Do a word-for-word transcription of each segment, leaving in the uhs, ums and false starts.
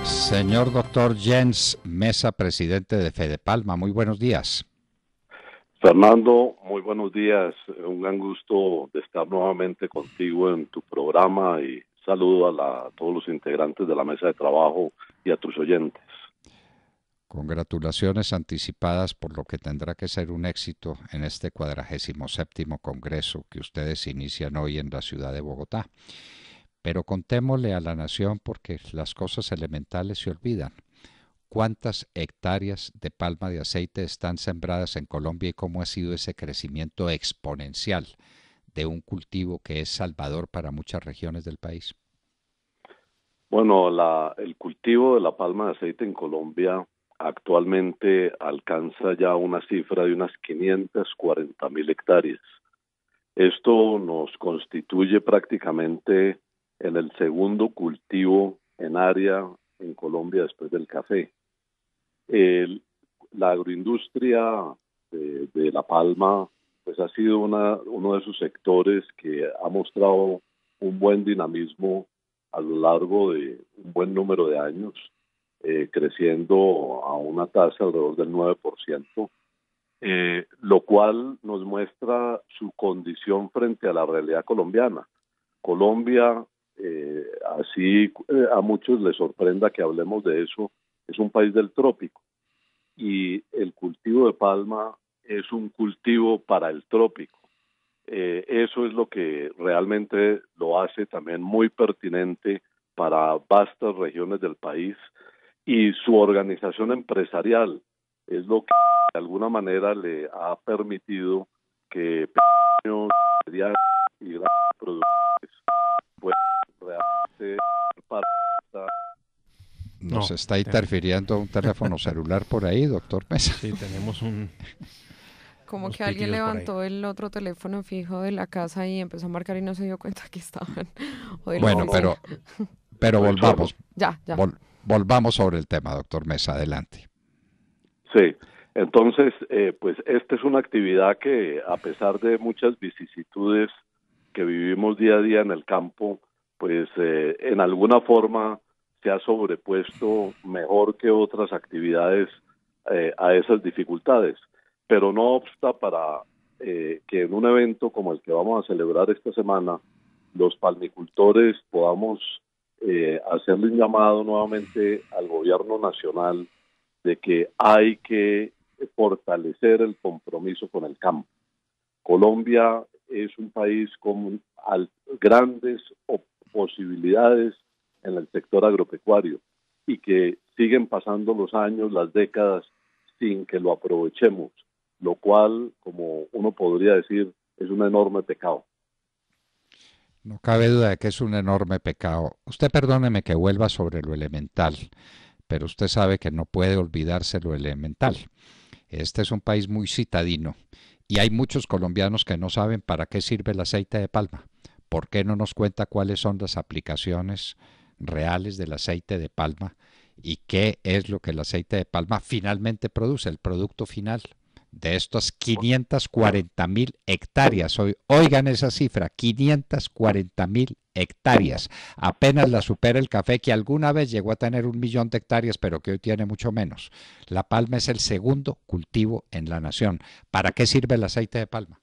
Señor doctor Jens Mesa, presidente de Fedepalma, muy buenos días. Fernando, muy buenos días. Un gran gusto de estar nuevamente contigo en tu programa y saludo a, la, a todos los integrantes de la mesa de trabajo y a tus oyentes. Congratulaciones anticipadas por lo que tendrá que ser un éxito en este cuadragésimo séptimo congreso que ustedes inician hoy en la ciudad de Bogotá. Pero contémosle a la nación porque las cosas elementales se olvidan. ¿Cuántas hectáreas de palma de aceite están sembradas en Colombia y cómo ha sido ese crecimiento exponencial de un cultivo que es salvador para muchas regiones del país? Bueno, la, el cultivo de la palma de aceite en Colombia actualmente alcanza ya una cifra de unas quinientas cuarenta mil hectáreas. Esto nos constituye prácticamente en el segundo cultivo en área en Colombia después del café. El, la agroindustria de, de la palma pues ha sido una, uno de esos sectores que ha mostrado un buen dinamismo a lo largo de un buen número de años, eh, creciendo a una tasa alrededor del nueve por ciento, eh, lo cual nos muestra su condición frente a la realidad colombiana. Colombia, eh, así eh, a muchos les sorprenda que hablemos de eso, es un país del trópico y el cultivo de palma es un cultivo para el trópico. Eh, eso es lo que realmente lo hace también muy pertinente para vastas regiones del país y su organización empresarial es lo que de alguna manera le ha permitido que pequeños, medianos y grandes productores puedan realmente para Nos No, está ten- interfiriendo un teléfono celular por ahí, doctor Mesa. sí, tenemos un, Como unos que alguien pitidos por ahí. levantó el otro teléfono fijo de la casa y empezó a marcar y no se dio cuenta que estaban. O de la no, Bueno, no, oficina. pero, pero estoy solo. volvamos, Ya, ya. vol- volvamos sobre el tema, doctor Mesa, adelante. Sí, entonces, eh, pues esta es una actividad que a pesar de muchas vicisitudes que vivimos día a día en el campo, pues eh, en alguna forma se ha sobrepuesto mejor que otras actividades eh, a esas dificultades, pero no obsta para eh, que en un evento como el que vamos a celebrar esta semana, los palmicultores podamos eh, hacerle un llamado nuevamente al gobierno nacional de que hay que fortalecer el compromiso con el campo. Colombia es un país con al, grandes posibilidades en el sector agropecuario y que siguen pasando los años, las décadas, sin que lo aprovechemos, lo cual, como uno podría decir, es un enorme pecado. No cabe duda de que es un enorme pecado. Usted perdóneme que vuelva sobre lo elemental, pero usted sabe que no puede olvidarse lo elemental. Este es un país muy citadino y hay muchos colombianos que no saben para qué sirve el aceite de palma. ¿Por qué no nos cuenta cuáles son las aplicaciones reales del aceite de palma y qué es lo que el aceite de palma finalmente produce, el producto final de estas quinientas cuarenta mil hectáreas? Oigan esa cifra, quinientas cuarenta mil hectáreas. Apenas la supera el café, que alguna vez llegó a tener un millón de hectáreas, pero que hoy tiene mucho menos. La palma es el segundo cultivo en la nación. ¿Para qué sirve el aceite de palma?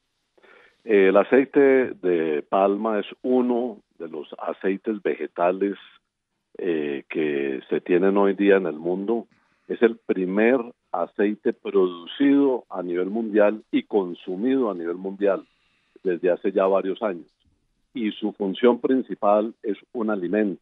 El aceite de palma es uno de los aceites vegetales eh, que se tienen hoy día en el mundo. Es el primer aceite producido a nivel mundial y consumido a nivel mundial desde hace ya varios años. Y su función principal es un alimento.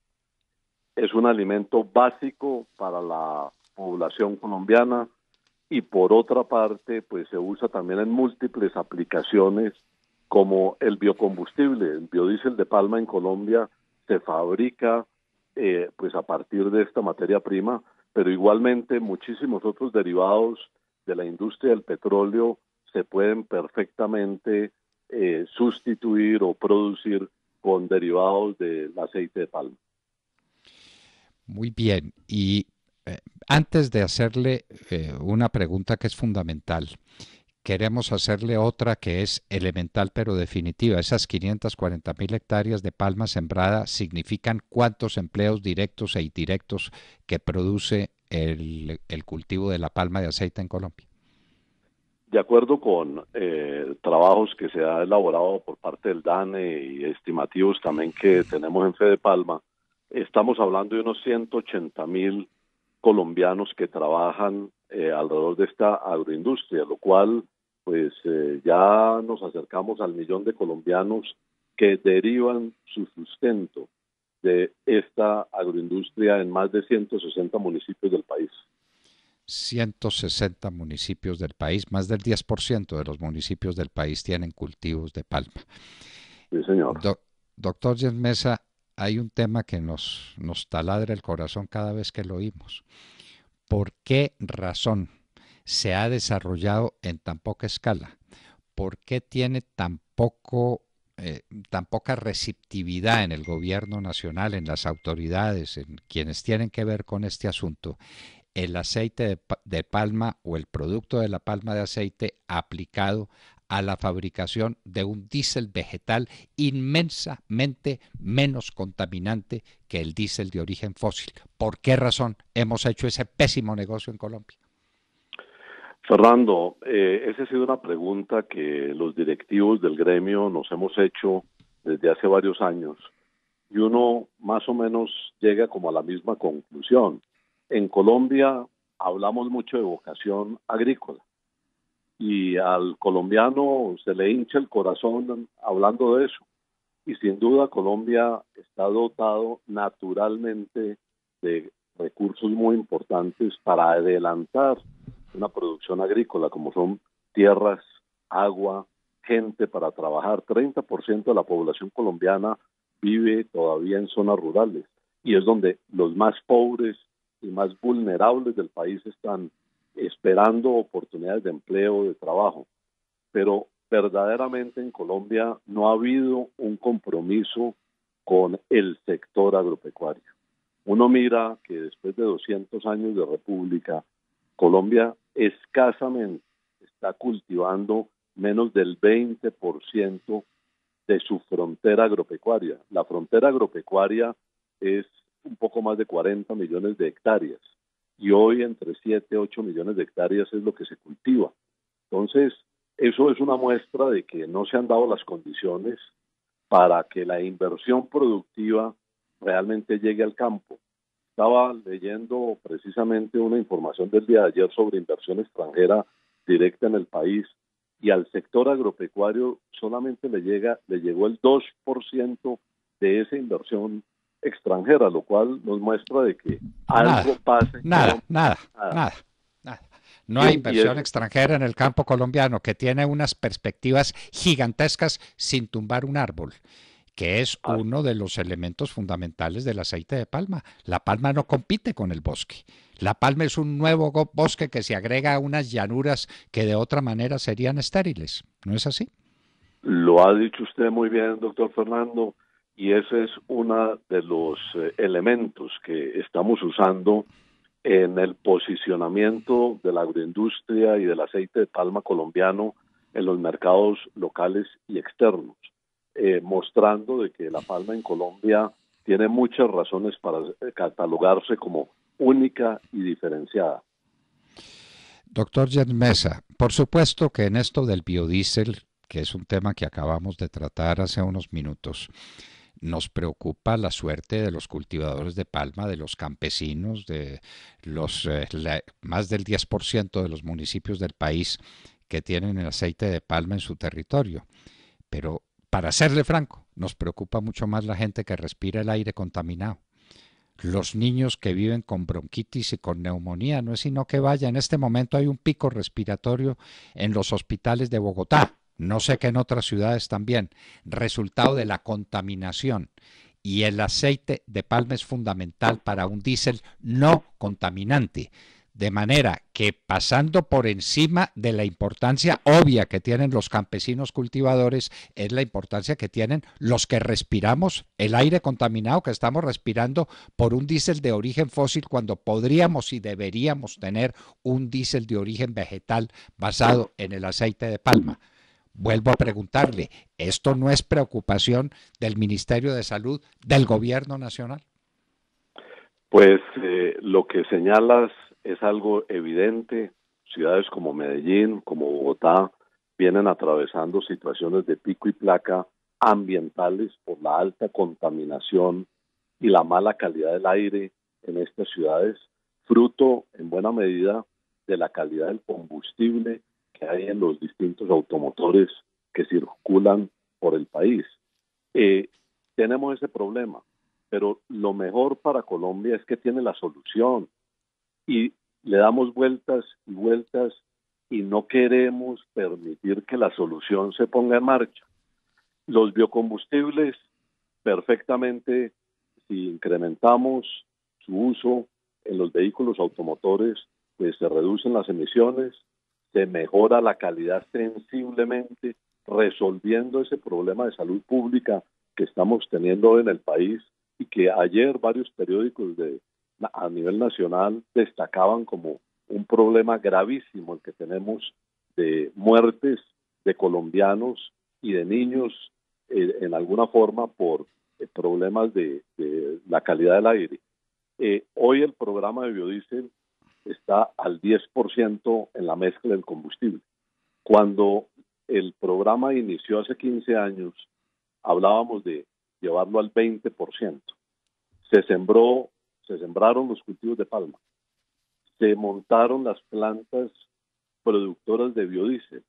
Es un alimento básico para la población colombiana y por otra parte, pues se usa también en múltiples aplicaciones como el biocombustible. El biodiesel de palma en Colombia se fabrica eh, pues a partir de esta materia prima, pero igualmente muchísimos otros derivados de la industria del petróleo se pueden perfectamente eh, sustituir o producir con derivados del aceite de palma. Muy bien. Y eh, antes de hacerle eh, una pregunta que es fundamental, queremos hacerle otra que es elemental pero definitiva. Esas quinientas cuarenta mil hectáreas de palma sembrada significan cuántos empleos directos e indirectos que produce el, el cultivo de la palma de aceite en Colombia. De acuerdo con eh, trabajos que se ha elaborado por parte del DANE y estimativos también que tenemos en Fede Palma, estamos hablando de unos ciento ochenta mil colombianos que trabajan eh, alrededor de esta agroindustria, lo cual pues eh, ya nos acercamos al millón de colombianos que derivan su sustento de esta agroindustria en más de ciento sesenta municipios del país. ciento sesenta municipios del país, más del diez por ciento de los municipios del país tienen cultivos de palma. Sí, señor. Do, doctor Jens Mesa, hay un tema que nos, nos taladra el corazón cada vez que lo oímos. ¿Por qué razón se ha desarrollado en tan poca escala? ¿Por qué tiene tan poco, eh, tan poca receptividad en el gobierno nacional, en las autoridades, en quienes tienen que ver con este asunto, el aceite de, de palma o el producto de la palma de aceite aplicado a la fabricación de un diésel vegetal inmensamente menos contaminante que el diésel de origen fósil? ¿Por qué razón hemos hecho ese pésimo negocio en Colombia? Fernando, eh, esa ha sido una pregunta que los directivos del gremio nos hemos hecho desde hace varios años y uno más o menos llega como a la misma conclusión. En Colombia hablamos mucho de vocación agrícola y al colombiano se le hincha el corazón hablando de eso. Y sin duda Colombia está dotado naturalmente de recursos muy importantes para adelantar una producción agrícola, como son tierras, agua, gente para trabajar. treinta por ciento de la población colombiana vive todavía en zonas rurales y es donde los más pobres y más vulnerables del país están esperando oportunidades de empleo, de trabajo. Pero verdaderamente en Colombia no ha habido un compromiso con el sector agropecuario. Uno mira que después de doscientos años de república, Colombia escasamente está cultivando menos del veinte por ciento de su frontera agropecuaria. La frontera agropecuaria es un poco más de cuarenta millones de hectáreas y hoy entre siete, ocho millones de hectáreas es lo que se cultiva. Entonces, eso es una muestra de que no se han dado las condiciones para que la inversión productiva realmente llegue al campo. Estaba leyendo precisamente una información del día de ayer sobre inversión extranjera directa en el país y al sector agropecuario solamente le llega, le llegó el dos por ciento de esa inversión extranjera, lo cual nos muestra de que nada, algo pasa. Nada, nada, nada, nada, nada. No hay inversión es, extranjera en el campo colombiano, que tiene unas perspectivas gigantescas sin tumbar un árbol, que es uno de los elementos fundamentales del aceite de palma. La palma no compite con el bosque. La palma es un nuevo bosque que se agrega a unas llanuras que de otra manera serían estériles. ¿No es así? Lo ha dicho usted muy bien, doctor Fernando, y ese es uno de los eh, elementos que estamos usando en el posicionamiento de la agroindustria y del aceite de palma colombiano en los mercados locales y externos, eh, mostrando de que la palma en Colombia tiene muchas razones para catalogarse como única y diferenciada. Doctor Jens Mesa, por supuesto que en esto del biodiesel, que es un tema que acabamos de tratar hace unos minutos, nos preocupa la suerte de los cultivadores de palma, de los campesinos, de los eh, la, más del diez por ciento de los municipios del país que tienen el aceite de palma en su territorio. Pero, para serle franco, nos preocupa mucho más la gente que respira el aire contaminado. Los niños que viven con bronquitis y con neumonía, no es sino que vaya. En este momento hay un pico respiratorio en los hospitales de Bogotá. No sé que en otras ciudades también, resultado de la contaminación. Y el aceite de palma es fundamental para un diésel no contaminante. De manera que pasando por encima de la importancia obvia que tienen los campesinos cultivadores, es la importancia que tienen los que respiramos el aire contaminado que estamos respirando por un diésel de origen fósil cuando podríamos y deberíamos tener un diésel de origen vegetal basado en el aceite de palma. Vuelvo a preguntarle, ¿esto no es preocupación del Ministerio de Salud, del Gobierno Nacional? Pues eh, lo que señalas es algo evidente. Ciudades como Medellín, como Bogotá, vienen atravesando situaciones de pico y placa ambientales por la alta contaminación y la mala calidad del aire en estas ciudades, fruto en buena medida de la calidad del combustible que hay en los distintos automotores que circulan por el país. Eh, tenemos ese problema, pero lo mejor para Colombia es que tiene la solución. Y le damos vueltas y vueltas y no queremos permitir que la solución se ponga en marcha. Los biocombustibles, perfectamente, si incrementamos su uso en los vehículos automotores, pues se reducen las emisiones, se mejora la calidad sensiblemente, resolviendo ese problema de salud pública que estamos teniendo en el país y que ayer varios periódicos de a nivel nacional destacaban como un problema gravísimo el que tenemos de muertes de colombianos y de niños eh, en alguna forma por eh, problemas de, de la calidad del aire. Eh, hoy el programa de biodiesel está al diez por ciento en la mezcla del combustible. Cuando el programa inició hace quince años, hablábamos de llevarlo al veinte por ciento. Se sembró Se sembraron los cultivos de palma, se montaron las plantas productoras de biodiesel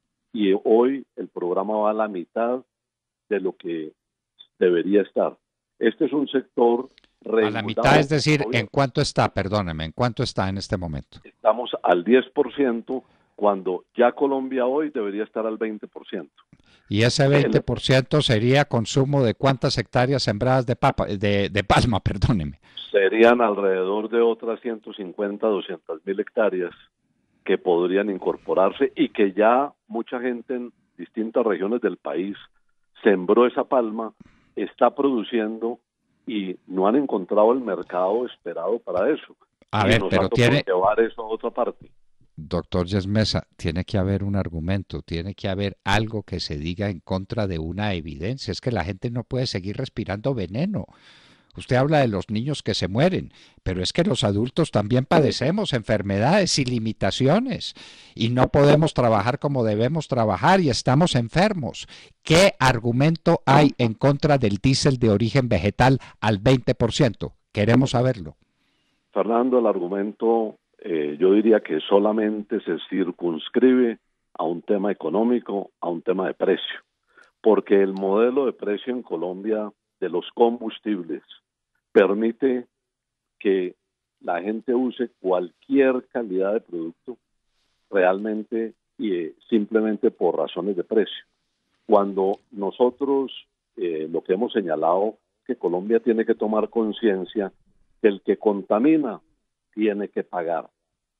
y hoy el programa va a la mitad de lo que debería estar. Este es un sector regulado. A la mitad, es decir, ¿en cuánto está? Perdóneme, ¿en cuánto está en este momento? Estamos al diez por ciento cuando ya Colombia hoy debería estar al veinte por ciento. Y ese veinte por ciento sería consumo de cuántas hectáreas sembradas de, papa, de, de palma, perdóneme. Serían alrededor de otras ciento cincuenta, doscientas mil hectáreas que podrían incorporarse y que ya mucha gente en distintas regiones del país sembró esa palma, está produciendo y no han encontrado el mercado esperado para eso. A y ver, nos pero tiene... llevar eso a otra parte. Doctor Yesmesa, tiene que haber un argumento, tiene que haber algo que se diga en contra de una evidencia. Es que la gente no puede seguir respirando veneno. Usted habla de los niños que se mueren, pero es que los adultos también padecemos enfermedades y limitaciones y no podemos trabajar como debemos trabajar y estamos enfermos. ¿Qué argumento hay en contra del diésel de origen vegetal al veinte por ciento? Queremos saberlo. Fernando, el argumento eh, yo diría que solamente se circunscribe a un tema económico, a un tema de precio, porque el modelo de precio en Colombia de los combustibles permite que la gente use cualquier calidad de producto realmente y eh, simplemente por razones de precio. Cuando nosotros eh, lo que hemos señalado que Colombia tiene que tomar conciencia que el que contamina tiene que pagar,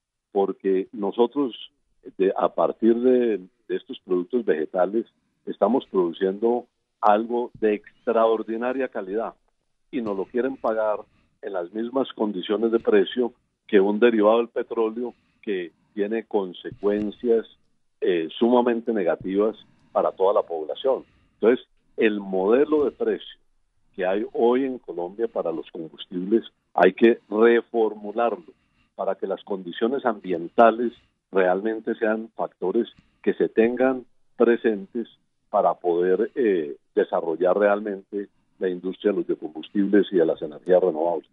porque nosotros de, a partir de, de estos productos vegetales estamos produciendo algo de extraordinaria calidad y nos lo quieren pagar en las mismas condiciones de precio que un derivado del petróleo que tiene consecuencias eh, sumamente negativas para toda la población. Entonces, el modelo de precio que hay hoy en Colombia para los combustibles hay que reformularlo para que las condiciones ambientales realmente sean factores que se tengan presentes para poder eh, desarrollar realmente la industria de los biocombustibles y de las energías renovables.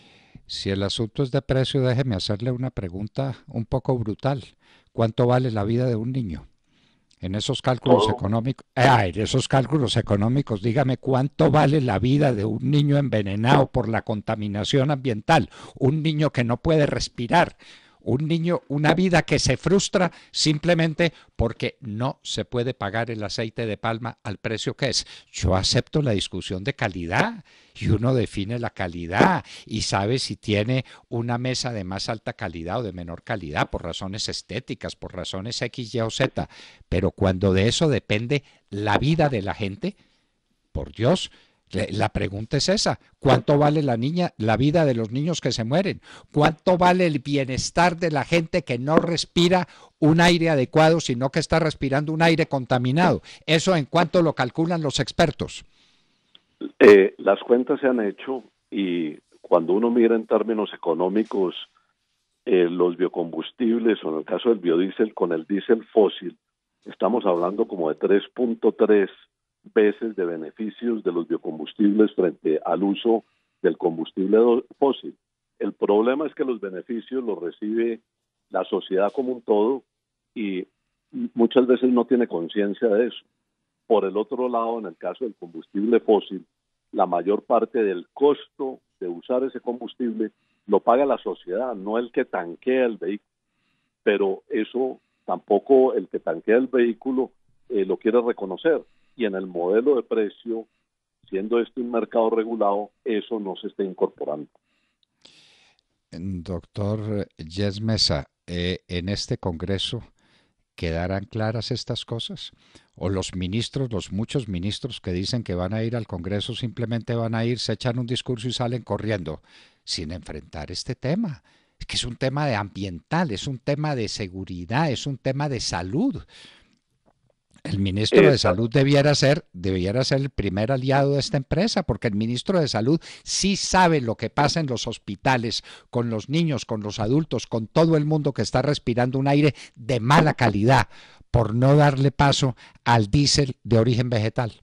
Si el asunto es de precio, déjeme hacerle una pregunta un poco brutal. ¿Cuánto vale la vida de un niño? En esos cálculos Todo. económicos, eh, en esos cálculos económicos, dígame cuánto vale la vida de un niño envenenado por la contaminación ambiental, un niño que no puede respirar, Un niño, una vida que se frustra simplemente porque no se puede pagar el aceite de palma al precio que es. Yo acepto la discusión de calidad y uno define la calidad y sabe si tiene una mesa de más alta calidad o de menor calidad por razones estéticas, por razones X, Y o Z. Pero cuando de eso depende la vida de la gente, por Dios, la pregunta es esa: ¿cuánto vale la niña, la vida de los niños que se mueren? ¿Cuánto vale el bienestar de la gente que no respira un aire adecuado, sino que está respirando un aire contaminado? ¿Eso en cuánto lo calculan los expertos? Eh, las cuentas se han hecho y cuando uno mira en términos económicos eh, los biocombustibles, o en el caso del biodiesel con el diésel fósil, estamos hablando como de tres punto tres veces de beneficios de los biocombustibles frente al uso del combustible fósil. El problema es que los beneficios los recibe la sociedad como un todo y muchas veces no tiene conciencia de eso. Por el otro lado, en el caso del combustible fósil, la mayor parte del costo de usar ese combustible lo paga la sociedad, no el que tanquea el vehículo. Pero eso tampoco el que tanquea el vehículo eh, lo quiere reconocer. Y en el modelo de precio, siendo este un mercado regulado, eso no se está incorporando. Doctor Jess Mesa, eh, en este Congreso, ¿quedarán claras estas cosas? ¿O los ministros, los muchos ministros que dicen que van a ir al Congreso, simplemente van a ir, se echan un discurso y salen corriendo sin enfrentar este tema? Es que es un tema de ambiental, es un tema de seguridad, es un tema de salud. El ministro de Salud debiera ser, debiera ser el primer aliado de esta empresa, porque el ministro de Salud sí sabe lo que pasa en los hospitales con los niños, con los adultos, con todo el mundo que está respirando un aire de mala calidad por no darle paso al diésel de origen vegetal.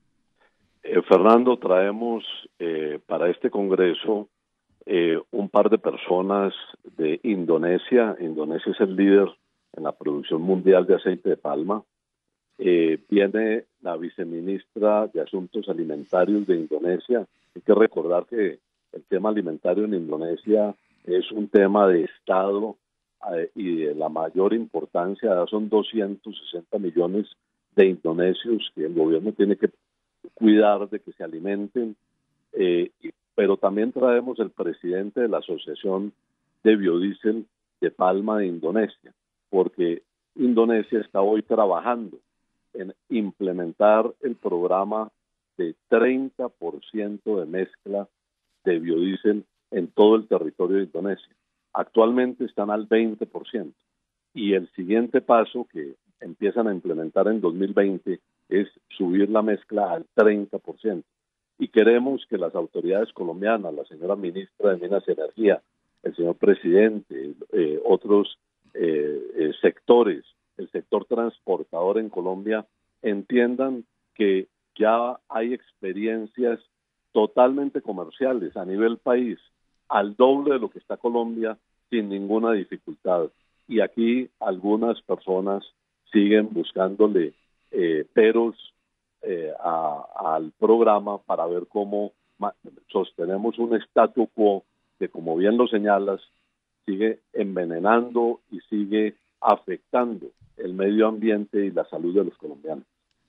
Eh, Fernando, traemos eh, para este congreso eh, un par de personas de Indonesia. Indonesia es el líder en la producción mundial de aceite de palma. Eh, viene la viceministra de Asuntos Alimentarios de Indonesia. Hay que recordar que el tema alimentario en Indonesia es un tema de Estado eh, y de la mayor importancia. Son doscientos sesenta millones de indonesios que el gobierno tiene que cuidar de que se alimenten. Eh, pero también traemos el presidente de la Asociación de Biodiesel de Palma de Indonesia, porque Indonesia está hoy trabajando en implementar el programa de treinta por ciento de mezcla de biodiesel en todo el territorio de Indonesia. Actualmente están al veinte por ciento y el siguiente paso que empiezan a implementar en dos mil veinte es subir la mezcla al treinta por ciento. Y queremos que las autoridades colombianas, la señora ministra de Minas y Energía, el señor presidente, eh, otros eh, eh, sectores, el sector transportador en Colombia, entiendan que ya hay experiencias totalmente comerciales a nivel país, al doble de lo que está Colombia, sin ninguna dificultad. Y aquí algunas personas siguen buscándole eh, peros eh, a, al programa para ver cómo sostenemos un statu quo que, como bien lo señalas, sigue envenenando y sigue afectando el medio ambiente y la salud de los colombianos.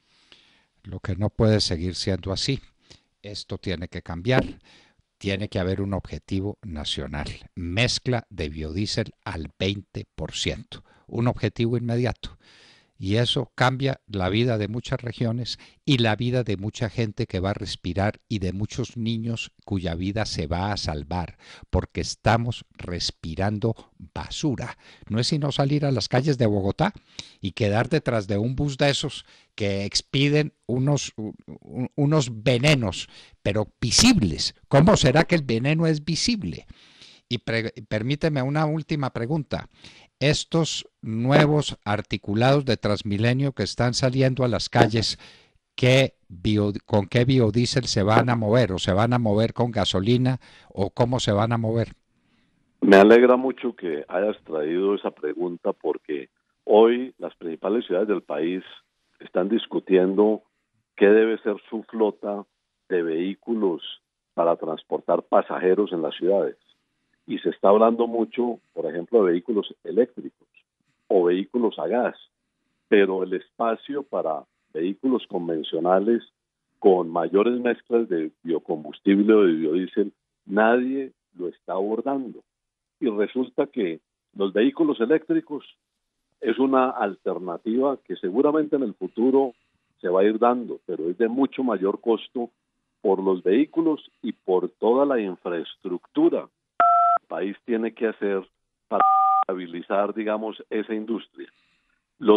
Lo que no puede seguir siendo así. Esto tiene que cambiar. Tiene que haber un objetivo nacional. Mezcla de biodiesel al veinte por ciento. Un objetivo inmediato. Y eso cambia la vida de muchas regiones y la vida de mucha gente que va a respirar y de muchos niños cuya vida se va a salvar, porque estamos respirando basura. No es sino salir a las calles de Bogotá y quedar detrás de un bus de esos que expiden unos, unos venenos, pero visibles. ¿Cómo será que el veneno es visible? Y permíteme una última pregunta. Estos nuevos articulados de Transmilenio que están saliendo a las calles, ¿qué bio, ¿con qué biodiesel se van a mover? ¿O se van a mover con gasolina? ¿O cómo se van a mover? Me alegra mucho que hayas traído esa pregunta, porque hoy las principales ciudades del país están discutiendo qué debe ser su flota de vehículos para transportar pasajeros en las ciudades. y se está hablando mucho, por ejemplo, de vehículos eléctricos o vehículos a gas, pero el espacio para vehículos convencionales con mayores mezclas de biocombustible o de biodiesel, nadie lo está abordando. Y resulta que los vehículos eléctricos es una alternativa que seguramente en el futuro se va a ir dando, pero es de mucho mayor costo por los vehículos y por toda la infraestructura que el país tiene que hacer para estabilizar, digamos, esa industria. Los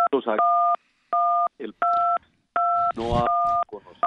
el no ha conocido.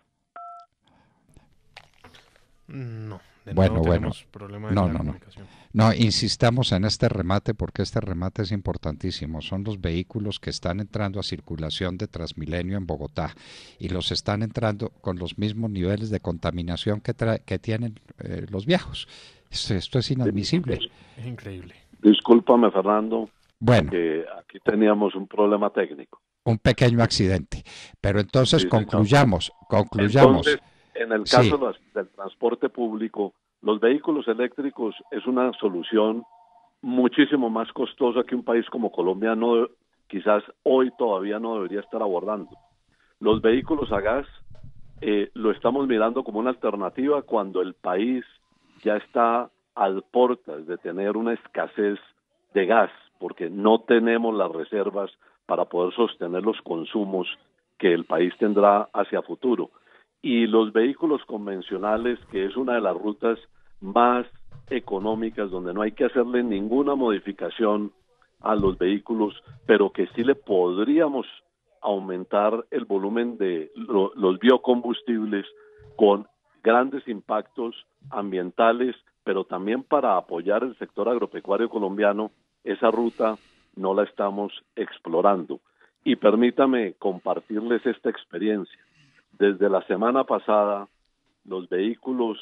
No, de Bueno, nuevo bueno. tenemos problemas en No, la no, no. comunicación. No, insistamos en este remate porque este remate es importantísimo. Son los vehículos que están entrando a circulación de Transmilenio en Bogotá y los están entrando con los mismos niveles de contaminación que, tra- que tienen eh, los viejos. Esto, esto es inadmisible. Es increíble. Discúlpame, Fernando, Bueno, que aquí teníamos un problema técnico. un pequeño accidente. Pero entonces Sí, señor. concluyamos, concluyamos. Entonces, en el Sí. caso de las- del transporte público, los vehículos eléctricos es una solución muchísimo más costosa que un país como Colombia no, quizás hoy todavía no debería estar abordando. Los vehículos a gas eh, lo estamos mirando como una alternativa cuando el país ya está al portas de tener una escasez de gas, porque no tenemos las reservas para poder sostener los consumos que el país tendrá hacia futuro. Y los vehículos convencionales, que es una de las rutas más económicas, donde no hay que hacerle ninguna modificación a los vehículos, pero que sí le podríamos aumentar el volumen de lo, los biocombustibles con grandes impactos ambientales, pero también para apoyar el sector agropecuario colombiano, esa ruta no la estamos explorando. Y permítame compartirles esta experiencia. Desde la semana pasada, los vehículos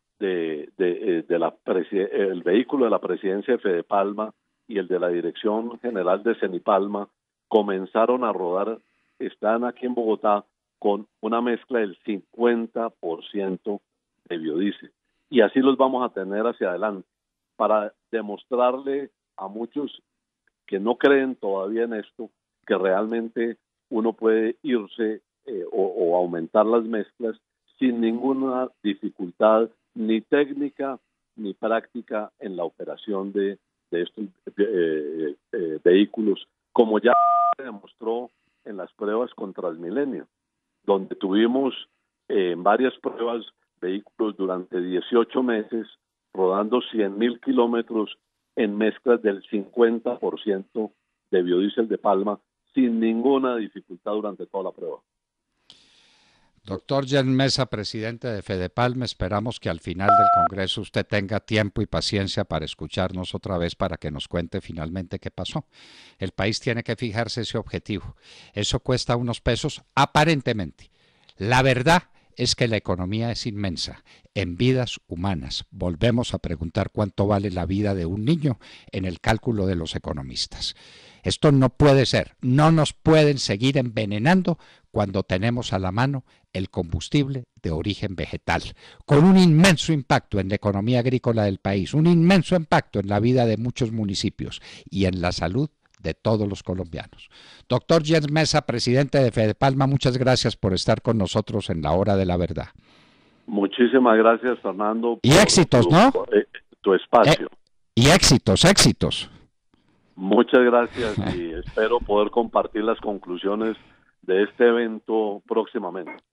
de, de, de la el vehículo de la presidencia de Fedepalma y el de la Dirección General de Cenipalma comenzaron a rodar, están aquí en Bogotá con una mezcla del cincuenta por ciento de biodiesel. Y así los vamos a tener hacia adelante, para demostrarle a muchos que no creen todavía en esto, que realmente uno puede irse eh, o, o aumentar las mezclas sin ninguna dificultad ni técnica ni práctica en la operación de, de estos eh, eh, vehículos, como ya se demostró en las pruebas con Transmilenio, donde tuvimos eh, en varias pruebas vehículos durante dieciocho meses rodando cien mil kilómetros en mezclas del cincuenta por ciento de biodiesel de palma sin ninguna dificultad durante toda la prueba. Doctor Jen Mesa, presidente de Fedepalma, esperamos que al final del Congreso usted tenga tiempo y paciencia para escucharnos otra vez para que nos cuente finalmente qué pasó. El país tiene que fijarse ese objetivo. Eso cuesta unos pesos aparentemente. La verdad es que la economía es inmensa en vidas humanas. Volvemos a preguntar cuánto vale la vida de un niño en el cálculo de los economistas. Esto no puede ser. No nos pueden seguir envenenando cuando tenemos a la mano el combustible de origen vegetal, con un inmenso impacto en la economía agrícola del país, un inmenso impacto en la vida de muchos municipios y en la salud de todos los colombianos. Doctor Jens Mesa, presidente de Fedepalma, muchas gracias por estar con nosotros en la hora de la verdad. Muchísimas gracias, Fernando. Y éxitos, tu, ¿no? Eh, tu espacio. Eh, y éxitos, éxitos. Muchas gracias y espero poder compartir las conclusiones de este evento próximamente.